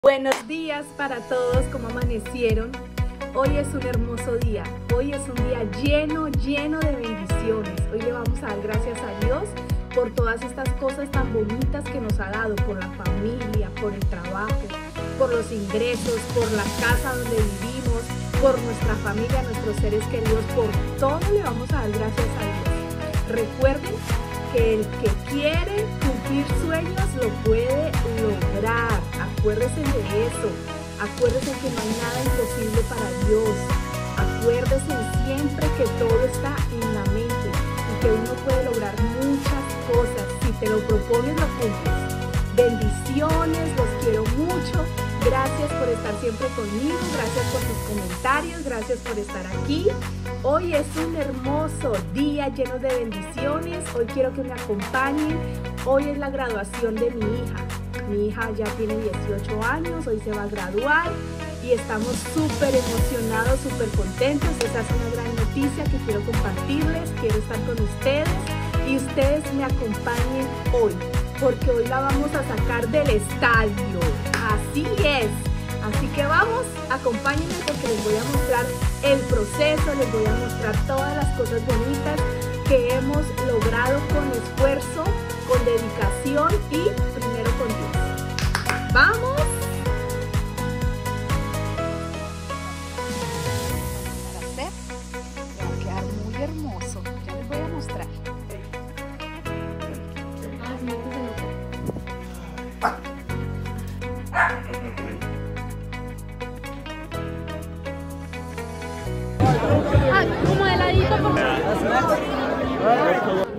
Buenos días para todos, ¿cómo amanecieron? Hoy es un hermoso día, hoy es un día lleno de bendiciones. Hoy le vamos a dar gracias a Dios por todas estas cosas tan bonitas que nos ha dado, por la familia, por el trabajo, por los ingresos, por la casa donde vivimos, por nuestra familia, nuestros seres queridos, por todo le vamos a dar gracias a Dios. Recuerden que el que quiere cumplir sueños lo puede lograr. Acuérdense de eso. Acuérdense que no hay nada imposible para Dios. Acuérdense siempre que todo está en la mente y que uno puede lograr muchas cosas. Si te lo propones, lo cumples. Bendiciones, los quiero mucho. Gracias por estar siempre conmigo, gracias por sus comentarios, gracias por estar aquí. Hoy es un hermoso día lleno de bendiciones. Hoy quiero que me acompañen. Hoy es la graduación de mi hija. Mi hija ya tiene 18 años, hoy se va a graduar y estamos súper emocionados, súper contentos. Esta es una gran noticia que quiero compartirles, quiero estar con ustedes y ustedes me acompañen hoy, porque hoy la vamos a sacar del estadio. Así es. Así que vamos, acompáñenme porque les voy a mostrar el proceso, les voy a mostrar todas las cosas bonitas que hemos logrado con esfuerzo, con dedicación y primero con Dios. ¡Vamos! Para hacer, va a quedar muy hermoso. Ya les voy a mostrar. Como de ladito, por favor.